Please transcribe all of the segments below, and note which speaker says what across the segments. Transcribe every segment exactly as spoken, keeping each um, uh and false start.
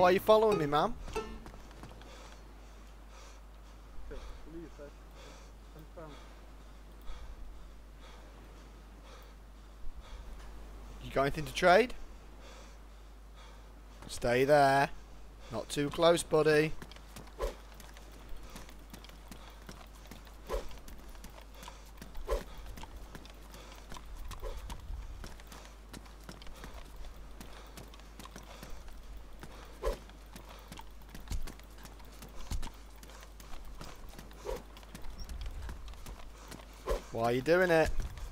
Speaker 1: Why are you following me, man?
Speaker 2: Police, I confirm.
Speaker 1: You got anything to trade? Stay there. Not too close, buddy. Why are you doing it?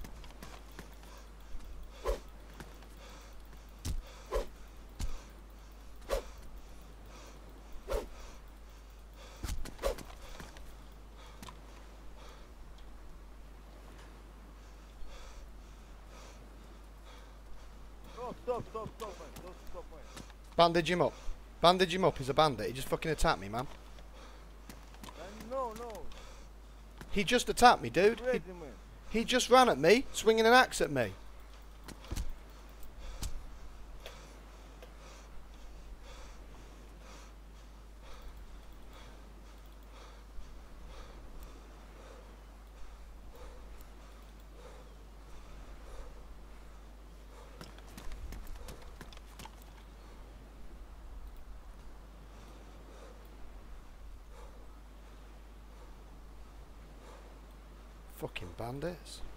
Speaker 2: Stop, stop, stop, stop, man. Stop, stop, man.
Speaker 1: Bandage him up. Bandage him up. He's a bandit. He just fucking attacked me, man.
Speaker 2: Man, no, no.
Speaker 1: He just attacked me, dude. He,
Speaker 2: Crazy, man.
Speaker 1: he just ran at me, swinging an axe at me. Fucking bandits.